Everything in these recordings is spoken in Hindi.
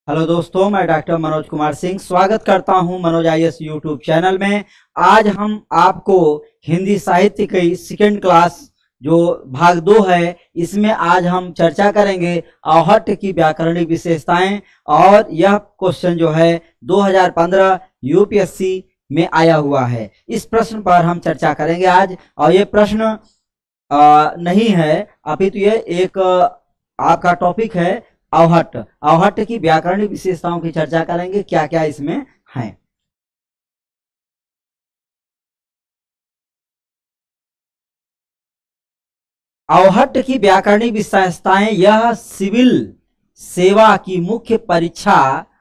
हेलो दोस्तों, मैं डॉक्टर मनोज कुमार सिंह स्वागत करता हूं मनोज आईएएस यूट्यूब चैनल में। आज हम आपको हिंदी साहित्य की सेकेंड क्लास जो भाग 2 है, इसमें आज हम चर्चा करेंगे आहट की व्याकरणिक विशेषताएं। और यह क्वेश्चन जो है 2015 यूपीएससी में आया हुआ है। इस प्रश्न पर हम चर्चा करेंगे आज। और ये प्रश्न नहीं है, अपितु ये एक आपका टॉपिक है आहट। आहट की व्याकरणिक विशेषताओं की चर्चा करेंगे, क्या क्या इसमें है। आहट की व्याकरणिक विशेषताएं, यह सिविल सेवा की मुख्य परीक्षा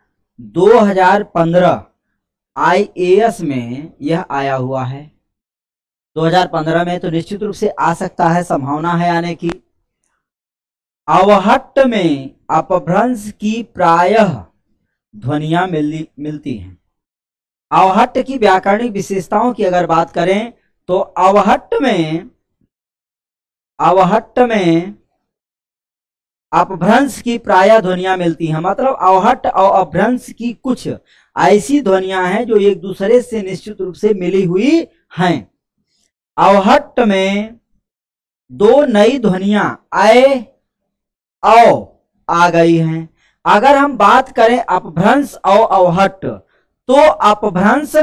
2015 आईएएस में यह आया हुआ है। 2015 में तो निश्चित रूप से आ सकता है, संभावना है आने की। आवहट में अपभ्रंश की प्रायः ध्वनियां मिलती हैं। आवहट की व्याकरणिक विशेषताओं की अगर बात करें तो आवहट में अपभ्रंश की प्रायः ध्वनियां मिलती हैं। मतलब आवहट और अपभ्रंश की कुछ ऐसी ध्वनियां हैं जो एक दूसरे से निश्चित रूप से मिली हुई हैं। आवहट में दो नई ध्वनियां आए औ आ गई हैं। अगर हम बात करें अपभ्रंश और आवहट, तो अपभ्रंश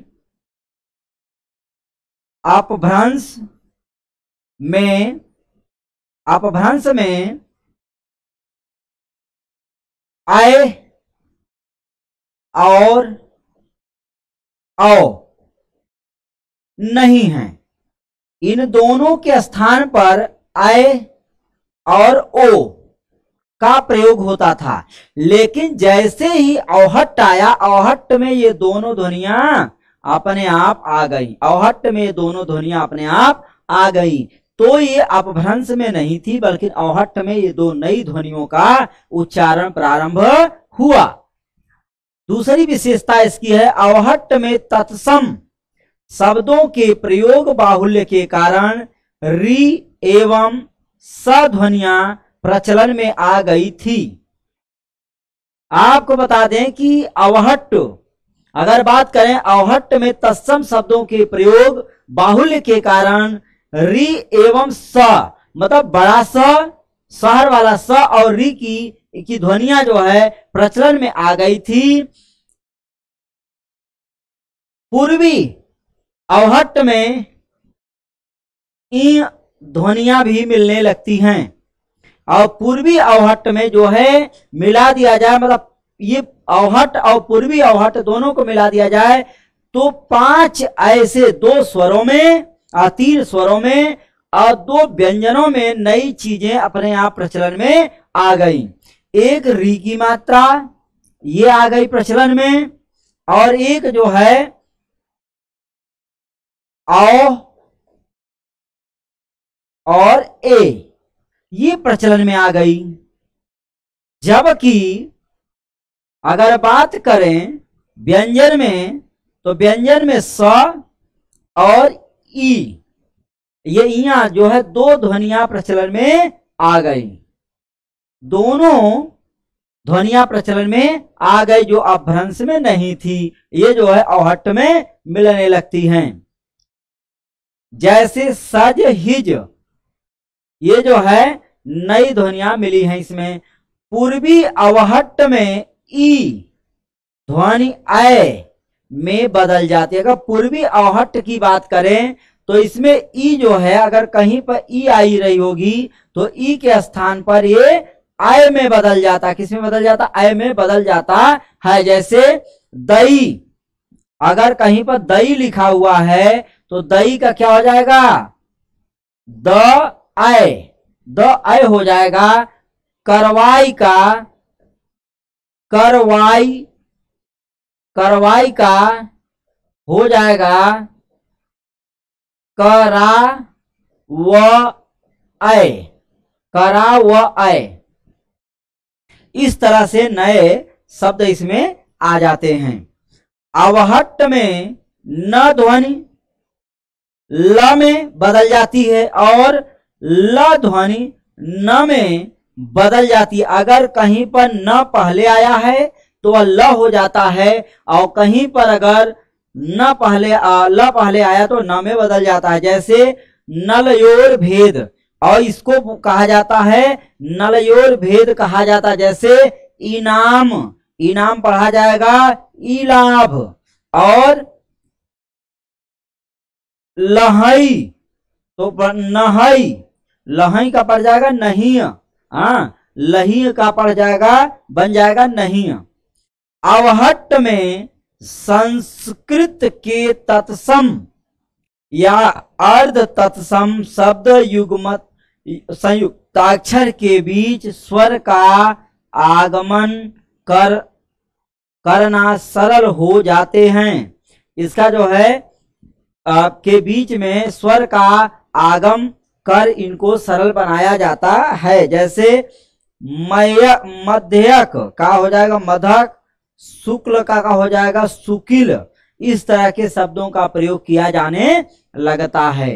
में आए और औ नहीं है। इन दोनों के स्थान पर आए और ओ का प्रयोग होता था। लेकिन जैसे ही आहट आया, आहट में ये दोनों ध्वनियां अपने आप आ गई। आहट में ये दोनों ध्वनियां अपने आप आ गई। तो ये अपभ्रंश में नहीं थी, बल्कि आहट में ये दो नई ध्वनियों का उच्चारण प्रारंभ हुआ। दूसरी विशेषता इसकी है, आहट में तत्सम शब्दों के प्रयोग बाहुल्य के कारण री एवं स ध्वनियां प्रचलन में आ गई थी। आपको बता दें कि आवहट, अगर बात करें आवहट में तत्सम शब्दों के प्रयोग बाहुल्य के कारण री एवं स, मतलब बड़ा स, शहर वाला स और री की ध्वनियां जो है प्रचलन में आ गई थी। पूर्वी आवहट में ई ध्वनियां भी मिलने लगती हैं। और पूर्वी आवहट में जो है मिला दिया जाए, मतलब ये आवहट और पूर्वी आवहट दोनों को मिला दिया जाए तो 5 ऐसे 2 स्वरों में और 3 स्वरों में और 2 व्यंजनों में नई चीजें अपने आप प्रचलन में आ गई। एक री की मात्रा ये आ गई प्रचलन में, और एक जो है औ और ए, ये प्रचलन में आ गई। जबकि अगर बात करें व्यंजन में, तो व्यंजन में स और ई, ये इया जो है 2 ध्वनियां प्रचलन में आ गई। दोनों ध्वनियां प्रचलन में आ गई जो अपभ्रंश में नहीं थी। ये जो है आवहट में मिलने लगती हैं। जैसे सज हिज, ये जो है नई ध्वनियां मिली हैं इसमें। पूर्वी आवहट में ई ध्वनि ऐ में बदल जाती है। अगर पूर्वी आवहट की बात करें तो इसमें ई जो है, अगर कहीं पर ई आई रही होगी तो ई के स्थान पर ये ऐ में बदल जाता। किस में बदल जाता? ऐ में बदल जाता है। जैसे दई, अगर कहीं पर दई लिखा हुआ है तो दई का क्या हो जाएगा? द ऐ हो जाएगा। करवाई का हो जाएगा करा व ऐ। इस तरह से नए शब्द इसमें आ जाते हैं। आवहट में न ध्वनि ल में बदल जाती है और ल ध्वनि न में बदल जाती है। अगर कहीं पर न पहले आया है तो वह ल हो जाता है, और कहीं पर अगर न पहले ल पहले आया तो न में बदल जाता है। जैसे नलयोर भेद, और इसको कहा जाता है नलयोर भेद कहा जाता है। जैसे इनाम, इनाम पढ़ा जाएगा इलाभ, और लहई तो नहई, लहई का पड़ जाएगा नहीं, हाँ लही का पड़ जाएगा बन जाएगा नहीं। अवहट्ट में संस्कृत के तत्सम या अर्ध तत्सम शब्द युग्मत संयुक्ताक्षर के बीच स्वर का आगमन करना सरल हो जाते हैं। इसका जो है के बीच में स्वर का आगम कर इनको सरल बनाया जाता है। जैसे मध्यक का हो जाएगा मधक, शुक्ल का हो जाएगा शुकिल। इस तरह के शब्दों का प्रयोग किया जाने लगता है।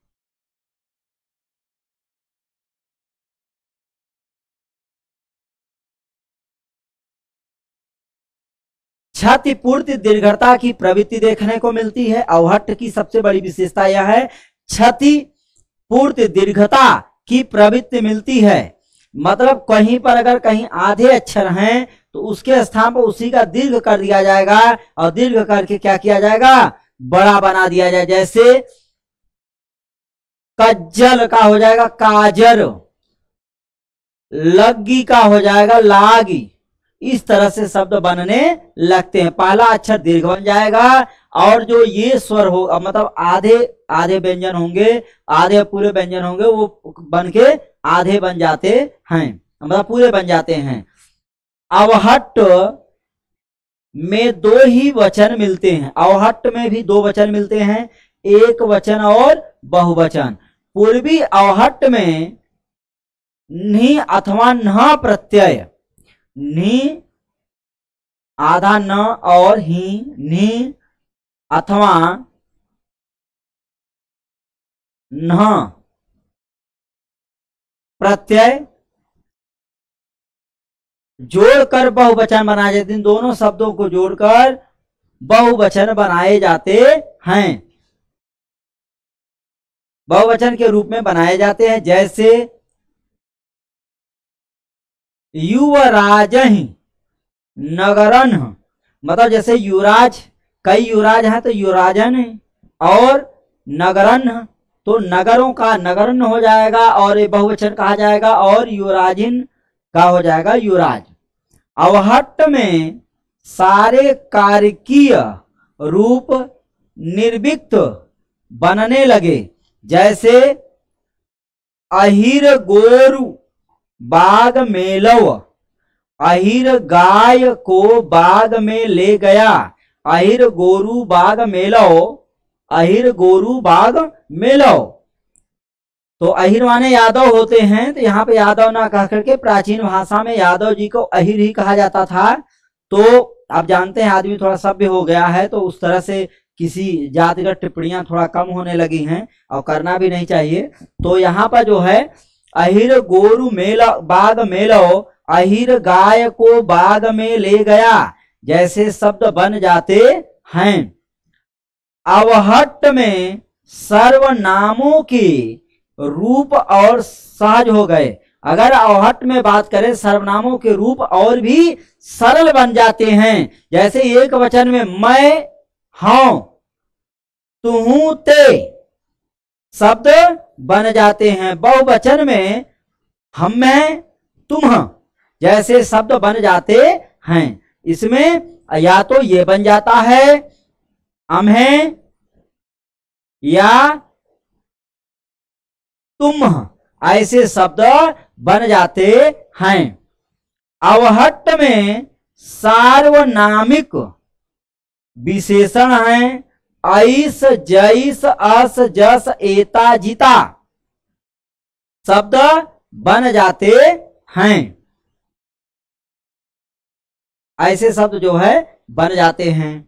क्षतिपूर्ति दीर्घता की प्रवृत्ति देखने को मिलती है। अवहट्ट की सबसे बड़ी विशेषता यह है क्षति पूर्ति दीर्घता की प्रवृत्ति मिलती है। मतलब कहीं पर अगर कहीं आधे अक्षर हैं तो उसके स्थान पर उसी का दीर्घ कर दिया जाएगा, और दीर्घ करके क्या किया जाएगा बड़ा बना दिया जाए। जैसे कज्जल का हो जाएगा काजर, लग्गी का हो जाएगा लागी। इस तरह से शब्द बनने लगते हैं। पहला अक्षर दीर्घ बन जाएगा, और जो ये स्वर हो मतलब आधे आधे व्यंजन होंगे, आधे पूरे व्यंजन होंगे, वो बन के आधे बन जाते हैं, मतलब पूरे बन जाते हैं। अवहट्ट में दो ही वचन मिलते हैं। अवहट्ट में भी दो वचन मिलते हैं, एक वचन और बहुवचन। पूर्वी अवहट्ट में नि अथवा न प्रत्यय, नि आधा न और ही, नि अथवा न प्रत्यय जोड़कर बहुवचन बनाए जाते हैं। दोनों शब्दों को जोड़कर बहुवचन बनाए जाते हैं, बहुवचन के रूप में बनाए जाते हैं। जैसे युवराज नगरन, मतलब जैसे युवराज, कई युवराज हैं तो युवराजन, और नगरन तो नगरों का नगरन हो जाएगा और ये बहुवचन कहा जाएगा, और युवराजिन का हो जाएगा युवराज। अवहट्ट में सारे कारकीय रूप निर्विक्त बनने लगे। जैसे अहिर गोरु बाग मेलव, अहिर गाय को बाग में ले गया, अहिर गोरु बाग मेलो, अहिर गोरु बाग मेलो। तो अहिर माने यादव होते हैं, तो यहाँ पे यादव ना कह करके प्राचीन भाषा में यादव जी को अहिर ही कहा जाता था। तो आप जानते हैं आदमी थोड़ा सभ्य हो गया है, तो उस तरह से किसी जातिगत टिप्पणियां थोड़ा कम होने लगी हैं, और करना भी नहीं चाहिए। तो यहाँ पर जो है अहिर गोरु मेला बाग मेलो, अहिर गाय को बाग में ले गया, जैसे शब्द बन जाते हैं। अवहट्ट में सर्वनामों के रूप और सहज हो गए। अगर अवहट्ट में बात करें सर्वनामों के रूप और भी सरल बन जाते हैं। जैसे एक वचन में मैं हूं, तू ते शब्द बन जाते हैं। बहुवचन में हम में तुम जैसे शब्द बन जाते हैं। इसमें या तो ये बन जाता है अम्हें, या तुम, ऐसे शब्द बन जाते हैं। अवहट्ट में सार्वनामिक विशेषण हैं ऐस जैस अस जस एता जिता, शब्द बन जाते हैं। ऐसे शब्द जो है बन जाते हैं।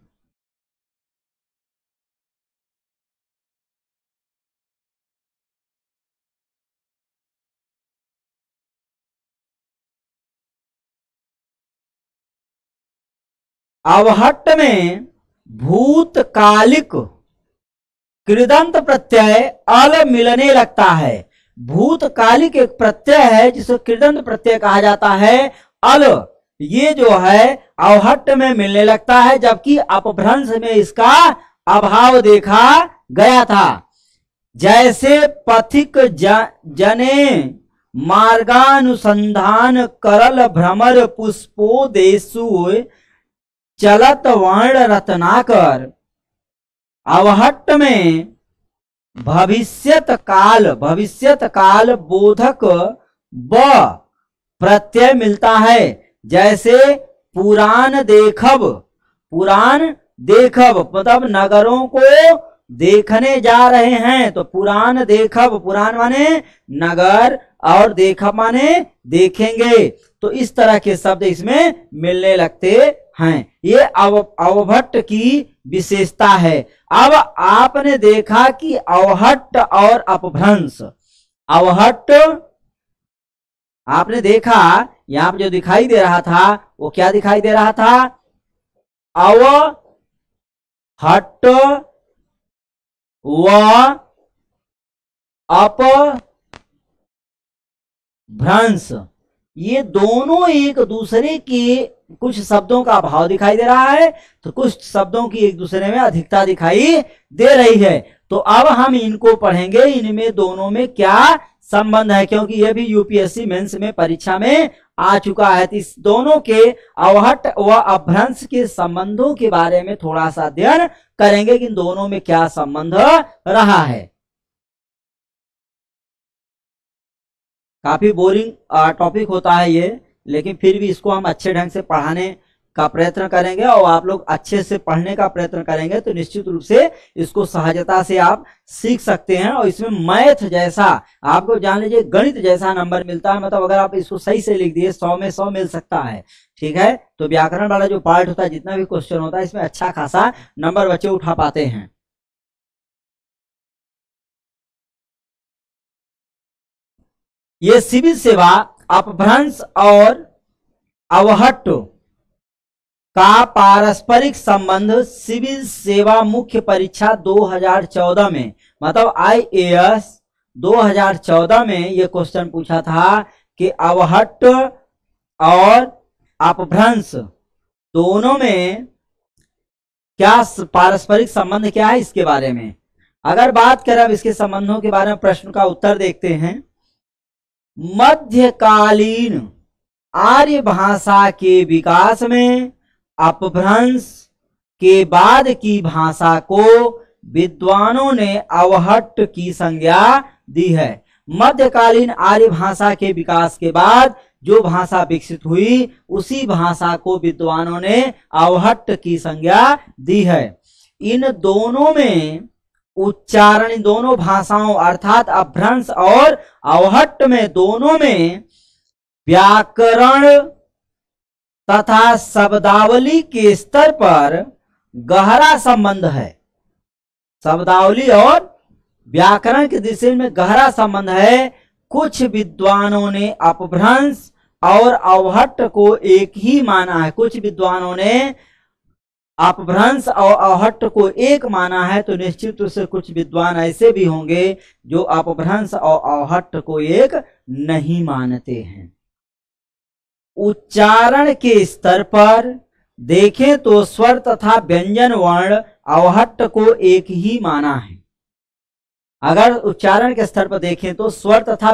अवहट्ट में भूतकालिक कृदंत प्रत्यय अल मिलने लगता है। भूतकालिक एक प्रत्यय है जिसे कृदंत प्रत्यय कहा जाता है, अल, ये जो है अवहट्ट में मिलने लगता है, जबकि अपभ्रंश में इसका अभाव देखा गया था। जैसे पथिक जने मार्गानुसंधान करल भ्रमर पुष्पो देशु चलत वर्ण रत्नाकर। अवहट्ट में भविष्यत काल बोधक ब प्रत्यय मिलता है। जैसे पुराण देखब मतलब नगरों को देखने जा रहे हैं, तो पुराण देखब, पुराण माने नगर और देखब माने देखेंगे, तो इस तरह के शब्द इसमें मिलने लगते हैं। ये अवभट्ट की विशेषता है। अब आपने देखा कि अवहट्ट और अपभ्रंश, अवहट्ट आपने देखा यहां पर जो दिखाई दे रहा था वो क्या दिखाई दे रहा था, अवहट्ट व अपभ्रंश, ये दोनों एक दूसरे के कुछ शब्दों का अभाव दिखाई दे रहा है, तो कुछ शब्दों की एक दूसरे में अधिकता दिखाई दे रही है। तो अब हम इनको पढ़ेंगे, इनमें दोनों में क्या संबंध है, क्योंकि यह भी यूपीएससी मेंस में परीक्षा में आ चुका है। तो इस दोनों के अवहट्ट व अपभ्रंश के संबंधों के बारे में थोड़ा सा अध्ययन करेंगे कि इन दोनों में क्या संबंध रहा है। काफी बोरिंग टॉपिक होता है ये, लेकिन फिर भी इसको हम अच्छे ढंग से पढ़ाने का प्रयत्न करेंगे और आप लोग अच्छे से पढ़ने का प्रयत्न करेंगे तो निश्चित रूप से इसको सहजता से आप सीख सकते हैं। और इसमें मैथ जैसा आपको जान लीजिए गणित जैसा नंबर मिलता है, मतलब अगर आप इसको सही से लिख दिए 100 में 100 मिल सकता है, ठीक है। तो व्याकरण वाला जो पार्ट होता है, जितना भी क्वेश्चन होता है, इसमें अच्छा खासा नंबर बच्चे उठा पाते हैं। ये सिविल सेवा अपभ्रंश और अवहट्ट का पारस्परिक संबंध सिविल सेवा मुख्य परीक्षा 2014 में, मतलब IAS 2014 में ये क्वेश्चन पूछा था कि अवहट्ट और अपभ्रंश दोनों में क्या पारस्परिक संबंध क्या है, इसके बारे में अगर बात करें, अब इसके संबंधों के बारे में प्रश्न का उत्तर देखते हैं। मध्यकालीन आर्य भाषा के विकास में अपभ्रंश के बाद की भाषा को विद्वानों ने अवहट्ट की संज्ञा दी है। मध्यकालीन आर्य भाषा के विकास के बाद जो भाषा विकसित हुई, उसी भाषा को विद्वानों ने अवहट्ट की संज्ञा दी है। इन दोनों में उच्चारण, इन दोनों भाषाओं अर्थात अपभ्रंश और अवहट्ट में, दोनों में व्याकरण तथा शब्दावली के स्तर पर गहरा संबंध है। शब्दावली और व्याकरण की दृष्टि में गहरा संबंध है। कुछ विद्वानों ने अपभ्रंश और अवहट्ट को एक ही माना है, कुछ विद्वानों ने अपभ्रंश और अवहट्ट को एक माना है, तो निश्चित रूप से कुछ विद्वान ऐसे भी होंगे जो अपभ्रंश और अवहट्ट को एक नहीं मानते हैं। उच्चारण के स्तर पर देखें तो स्वर तथा व्यंजन वर्ण अवहट्ट को एक ही माना है। अगर उच्चारण के स्तर पर देखें तो स्वर तथा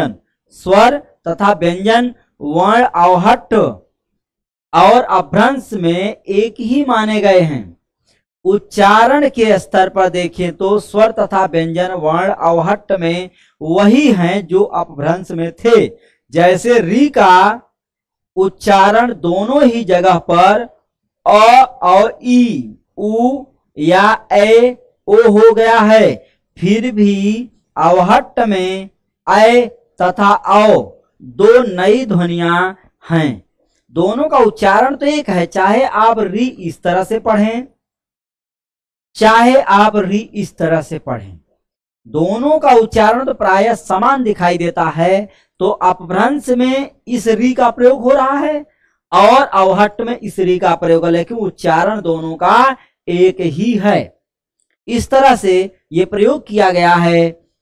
व्यंजन वर्ण अवहट्ट और अपभ्रंश में एक ही माने गए हैं। उच्चारण के स्तर पर देखें तो स्वर तथा व्यंजन वर्ण अवहट्ट में वही हैं जो अपभ्रंश में थे। जैसे री का उच्चारण दोनों ही जगह पर अ और ई, उ या ए ओ हो गया है, फिर भी अवहट्ट में ऐ तथा औ दो नई ध्वनियां हैं। दोनों का उच्चारण तो एक है, चाहे आप री इस तरह से पढ़ें, चाहे आप री इस तरह से पढ़ें, दोनों का उच्चारण तो प्रायः समान दिखाई देता है। तो अपभ्रंश में इस री का प्रयोग हो रहा है और अवहट्ट में इस री का प्रयोग है, लेकिन उच्चारण दोनों का एक ही है। इस तरह से ये प्रयोग किया गया है,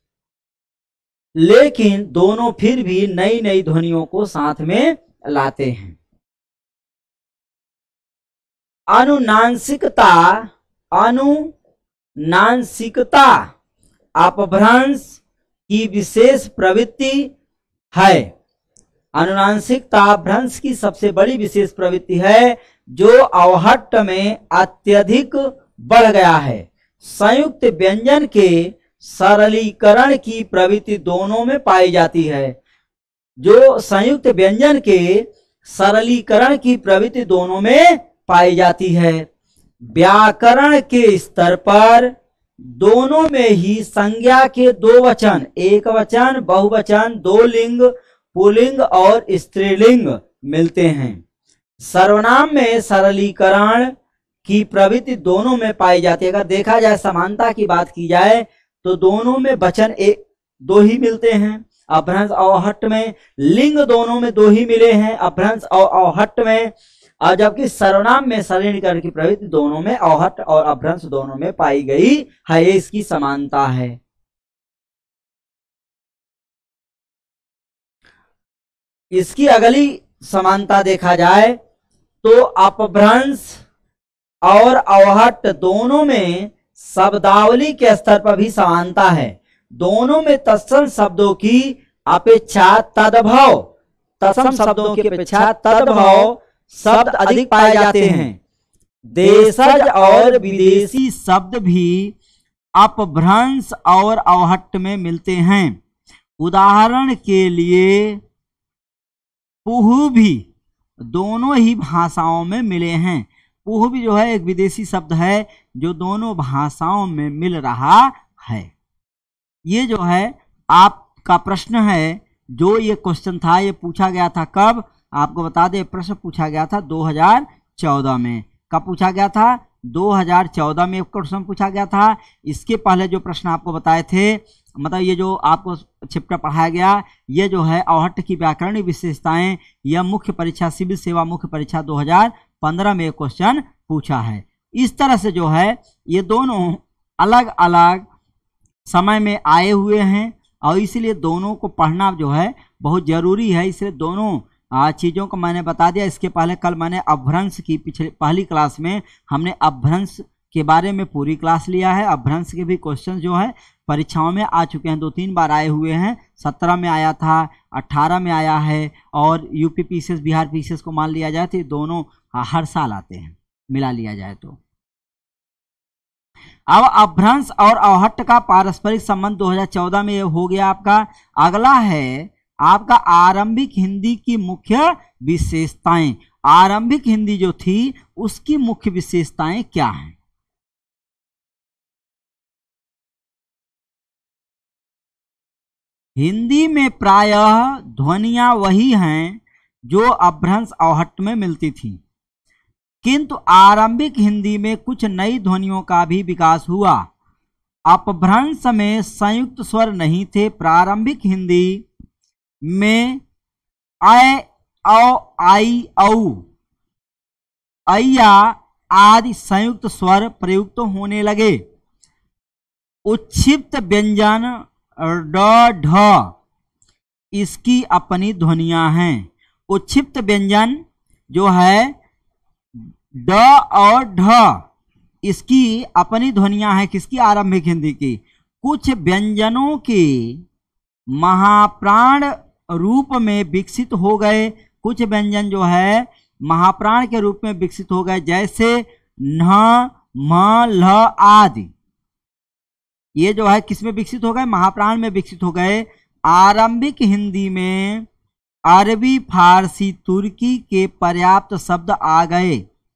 लेकिन दोनों फिर भी नई नई ध्वनियों को साथ में लाते हैं। अनुनासिकता, अनुनासिकता अपभ्रंश की विशेष प्रवृत्ति है। अनुनासिकता भ्रंश की सबसे बड़ी विशेष प्रवृत्ति है, जो अवहट्ट में अत्यधिक बढ़ गया है। संयुक्त व्यंजन के सरलीकरण की प्रवृत्ति दोनों में पाई जाती है। जो संयुक्त व्यंजन के सरलीकरण की प्रवृत्ति दोनों में पाई जाती है। व्याकरण के स्तर पर दोनों में ही संज्ञा के दो वचन, एक वचन, बहुवचन, दो लिंग, पुल्लिंग और स्त्रीलिंग मिलते हैं। सर्वनाम में सरलीकरण की प्रवृत्ति दोनों में पाई जाती है। अगर देखा जाए, समानता की बात की जाए, तो दोनों में वचन एक दो ही मिलते हैं अपभ्रंश और अवहट्ट में। लिंग दोनों में दो ही मिले हैं अपभ्रंश और अवहट्ट में। और जबकि सर्वनाम में सरलीकरण की प्रवृत्ति दोनों में, अवहट्ट और अपभ्रंश दोनों में पाई गई है। ये इसकी समानता है। इसकी अगली समानता देखा जाए तो अपभ्रंश और अवहट्ट दोनों में शब्दावली के स्तर पर भी समानता है। दोनों में तत्सम शब्दों की अपेक्षा तद्भव, तत्सम शब्दों की अपेक्षा तद्भव शब्द अधिक पाए जाते हैं। देशज और विदेशी शब्द भी अपभ्रंश और अवहट्ट में मिलते हैं। उदाहरण के लिए पुह भी दोनों ही भाषाओं में मिले हैं। पुह भी जो है एक विदेशी शब्द है जो दोनों भाषाओं में मिल रहा है। ये जो है आपका प्रश्न है, जो ये क्वेश्चन था ये पूछा गया था कब, आपको बता दें प्रश्न पूछा गया था 2014 में। कब पूछा गया था? 2014 में क्वेश्चन पूछा गया था। इसके पहले जो प्रश्न आपको बताए थे, मतलब ये जो आपको चैप्टर पढ़ाया गया, ये जो है अवहट्ट की व्याकरणिक विशेषताएं, यह मुख्य परीक्षा सिविल सेवा मुख्य परीक्षा 2015 में क्वेश्चन पूछा है। इस तरह से जो है ये दोनों अलग अलग समय में आए हुए हैं और इसलिए दोनों को पढ़ना जो है बहुत जरूरी है। इसलिए दोनों चीज़ों को मैंने बता दिया। इसके पहले कल मैंने अपभ्रंश की पहली क्लास में हमने अपभ्रंश के बारे में पूरी क्लास लिया है। अपभ्रंश के भी क्वेश्चन जो है परीक्षाओं में आ चुके हैं, 2-3 बार आए हुए हैं। 17 में आया था, 18 में आया है और यूपी पीसीएस बिहार पीसीएस को मान लिया जाए तो दोनों हर साल आते हैं, मिला लिया जाए तो। अब अपभ्रंश और अवहट्ट का पारस्परिक संबंध 2014 में हो गया आपका। अगला है आपका आरंभिक हिंदी की मुख्य विशेषताएं। आरंभिक हिंदी जो थी उसकी मुख्य विशेषताएं क्या हैं? हिंदी में प्रायः ध्वनियां वही हैं जो अपभ्रंश अवहट्ट में मिलती थी, किंतु आरंभिक हिंदी में कुछ नई ध्वनियों का भी विकास हुआ। अपभ्रंश में संयुक्त स्वर नहीं थे। प्रारंभिक हिंदी में ऐ, औ, आई, औ, अय्या आदि संयुक्त स्वर प्रयुक्त होने लगे। उच्छिप्त व्यंजन ड, ढ इसकी अपनी ध्वनियां हैं। उच्छिप्त व्यंजन जो है ड और ढ इसकी अपनी ध्वनियां हैं। किसकी? आरंभिक हिंदी की। कुछ व्यंजनों के महाप्राण रूप में विकसित हो गए। कुछ व्यंजन जो है महाप्राण के रूप में विकसित हो गए, जैसे न, म, ल आदि। ये जो है किसमें विकसित हो गए? महाप्राण में विकसित हो गए। आरंभिक हिंदी में अरबी, फारसी, तुर्की के पर्याप्त शब्द आ गए।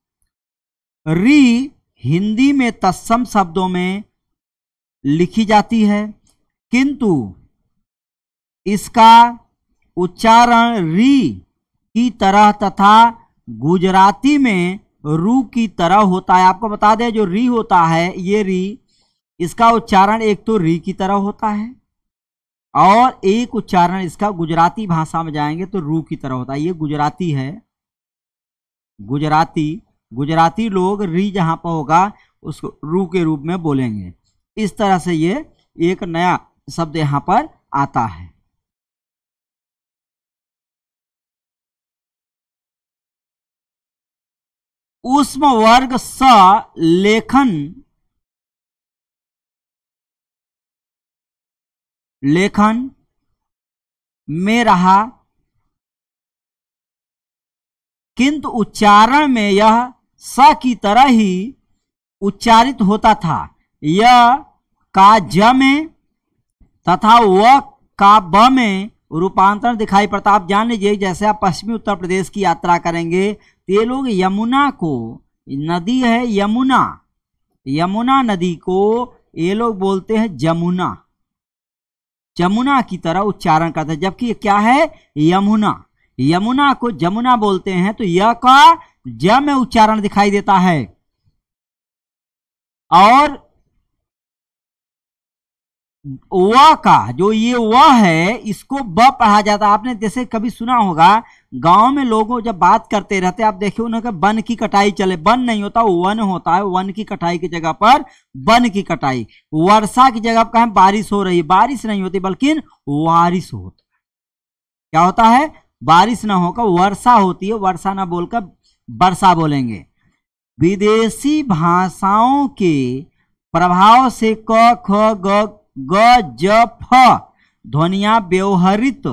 री हिंदी में तत्सम शब्दों में लिखी जाती है, किंतु इसका उच्चारण री की तरह तथा गुजराती में रू की तरह होता है। आपको बता दें जो री होता है, ये री, इसका उच्चारण एक तो री की तरह होता है और एक उच्चारण इसका गुजराती भाषा में जाएंगे तो रू की तरह होता है। ये गुजराती है गुजराती, गुजराती लोग री जहां पर होगा उसको रू के रूप में बोलेंगे। इस तरह से ये एक नया शब्द यहां पर आता है। ऊष्म वर्ग स लेखन, लेखन में रहा, किंतु उच्चारण में यह स की तरह ही उच्चारित होता था। यह का ज में तथा व का ब में रूपांतरण दिखाई पड़ता। आप जान लीजिए, जैसे आप पश्चिमी उत्तर प्रदेश की यात्रा करेंगे तो ये लोग यमुना को, नदी है यमुना, यमुना नदी को ये लोग बोलते हैं जमुना, जमुना की तरह उच्चारण करते हैं, जबकि क्या है यमुना, यमुना को जमुना बोलते हैं। तो यह का ज में उच्चारण दिखाई देता है और व का जो ये व है इसको ब पढ़ा जाता है। आपने जैसे कभी सुना होगा गांव में लोगों जब बात करते रहते, आप देखिए उन्होंने वन की कटाई चले, वन नहीं होता वन होता है, वन की कटाई की जगह पर वन की कटाई, वर्षा की जगह पर कहें बारिश हो रही, बारिश नहीं होती बल्कि वारिश होता। क्या होता है? बारिश ना होकर वर्षा होती है, वर्षा ना बोलकर वर्षा बोलेंगे। विदेशी भाषाओं के प्रभाव से क ख ग ज फ ध्वनियां व्यवहृत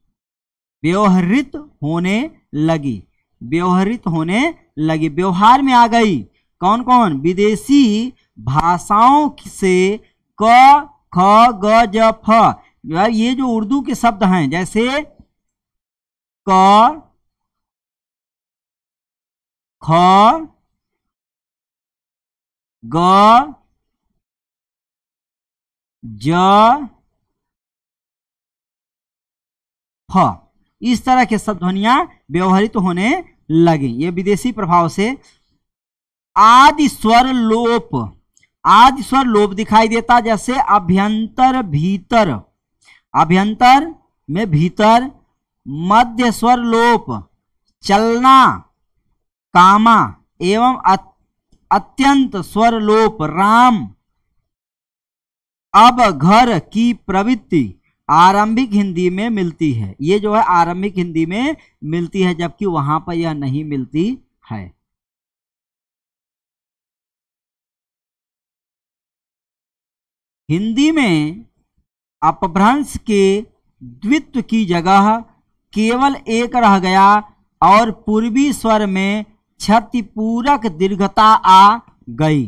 होने लगी, व्यवहृत होने लगी, व्यवहार में आ गई। कौन कौन? विदेशी भाषाओं से क ख ग ज फ। ये जो उर्दू के शब्द हैं जैसे क ख ग ज फ, इस तरह के शब्द ध्वनियां व्यवहृत होने लगी, ये विदेशी प्रभाव से। आदि स्वर लोप, आदि स्वर लोप दिखाई देता, जैसे अभ्यंतर भीतर, अभ्यंतर में भीतर। मध्य स्वर लोप, चलना कामा एवं अत्यंत स्वर लोप राम। अब घर की प्रवृत्ति आरंभिक हिंदी में मिलती है, ये जो है आरंभिक हिंदी में मिलती है, जबकि वहां पर यह नहीं मिलती है। हिंदी में अपभ्रंश के द्वित्व की जगह केवल एक रह गया और पूर्वी स्वर में क्षतिपूरक दीर्घता आ गई।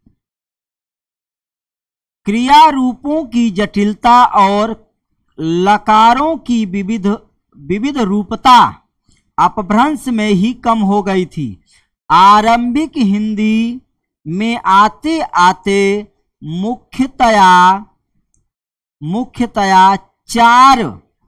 क्रिया रूपों की जटिलता और लकारों की विविध रूपता अपभ्रंश में ही कम हो गई थी। आरंभिक हिंदी में आते आते मुख्यतया चार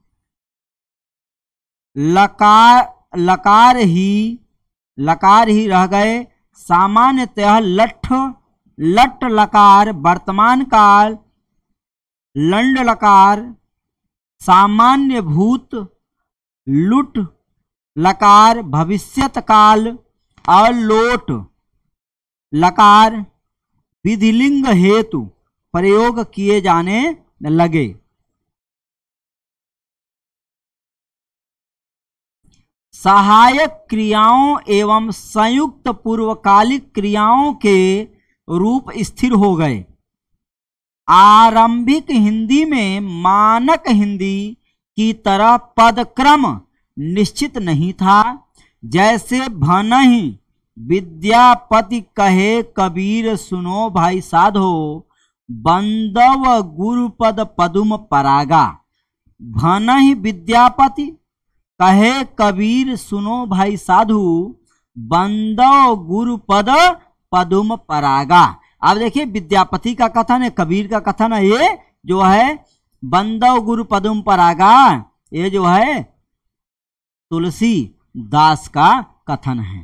लकार ही रह गए। सामान्यतः लट लकार, वर्तमान काल लंड लकार, सामान्य भूत लुट लकार, भविष्यत काल और लोट लकार विधिलिंग हेतु प्रयोग किए जाने लगे। सहायक क्रियाओं एवं संयुक्त पूर्वकालिक क्रियाओं के रूप स्थिर हो गए। आरंभिक हिंदी में मानक हिंदी की तरह पदक्रम निश्चित नहीं था। जैसे भनहि विद्यापति कहे कबीर सुनो भाई साधो, बंदव गुरुपद पदुम परागा। भनहि विद्यापति कहे कबीर सुनो भाई साधु, बंदव गुरुपद पदुम परागा। अब देखिए विद्यापति का कथन है, कबीर का कथन है, ये जो है बंदव गुरु पदुम परागा, ये जो है तुलसी दास का कथन है।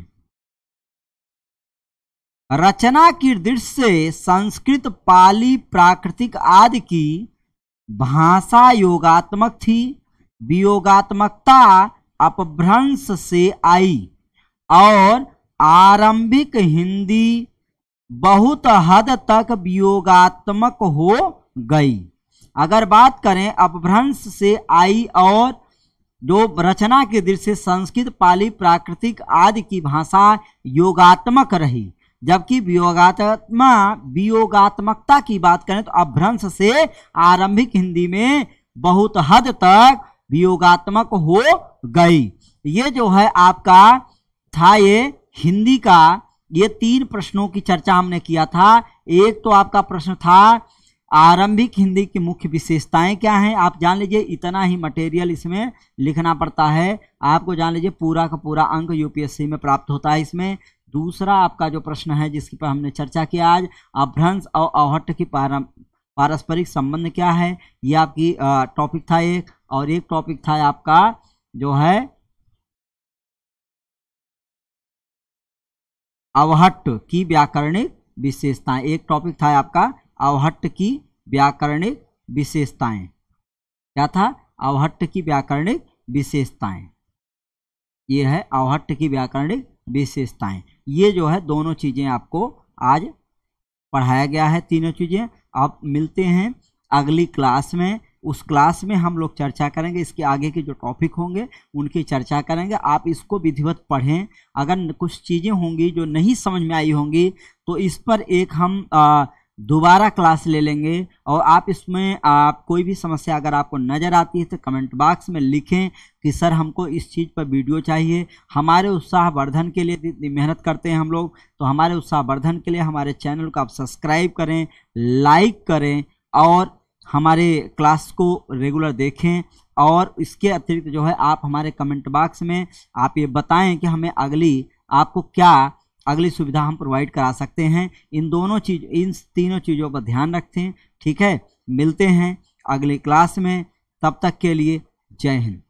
रचना की दृष्टि से संस्कृत, पाली, प्राकृतिक आदि की भाषा योगात्मक थी। वियोगात्मकता अपभ्रंश से आई और आरंभिक हिंदी बहुत हद तक वियोगात्मक हो गई। अगर बात करें अपभ्रंश से आई और जो रचना के दृष्टि से संस्कृत, पाली, प्राकृतिक आदि की भाषा योगात्मक रही, जबकि वियोगात्मकता की बात करें तो अपभ्रंश से आरंभिक हिंदी में बहुत हद तक वियोगात्मक हो गई। ये जो है आपका था ये हिंदी का, ये 3 प्रश्नों की चर्चा हमने किया था। एक तो आपका प्रश्न था आरंभिक हिंदी की मुख्य विशेषताएं क्या हैं, आप जान लीजिए, इतना ही मटेरियल इसमें लिखना पड़ता है आपको, जान लीजिए पूरा का पूरा अंक यूपीएससी में प्राप्त होता है इसमें। दूसरा आपका जो प्रश्न है जिसकी पर हमने चर्चा किया आज, अपभ्रंश और अवहट्ट की पारस्परिक संबंध क्या है, ये आपकी टॉपिक था एक। और एक टॉपिक था आपका जो है अवहट्ट की व्याकरणिक विशेषताएं, एक टॉपिक था आपका अवहट्ट की व्याकरणिक विशेषताएं। क्या था? अवहट्ट की व्याकरणिक विशेषताएं। ये है अवहट्ट की व्याकरणिक विशेषताएं। ये जो है दोनों चीजें आपको आज पढ़ाया गया है, तीनों चीजें। अब मिलते हैं अगली क्लास में, उस क्लास में हम लोग चर्चा करेंगे, इसके आगे के जो टॉपिक होंगे उनकी चर्चा करेंगे। आप इसको विधिवत पढ़ें, अगर कुछ चीज़ें होंगी जो नहीं समझ में आई होंगी तो इस पर एक हम दोबारा क्लास ले लेंगे। और आप इसमें कोई भी समस्या अगर आपको नज़र आती है तो कमेंट बॉक्स में लिखें कि सर हमको इस चीज़ पर वीडियो चाहिए। हमारे उत्साहवर्धन के लिए इतनी मेहनत करते हैं हम लोग, तो हमारे उत्साहवर्धन के लिए हमारे चैनल को आप सब्सक्राइब करें, लाइक करें और हमारे क्लास को रेगुलर देखें। और इसके अतिरिक्त जो है आप हमारे कमेंट बॉक्स में आप ये बताएं कि हमें आपको क्या अगली सुविधा हम प्रोवाइड करा सकते हैं। इन तीनों चीज़ों पर ध्यान रखें। ठीक है, मिलते हैं अगली क्लास में, तब तक के लिए जय हिंद।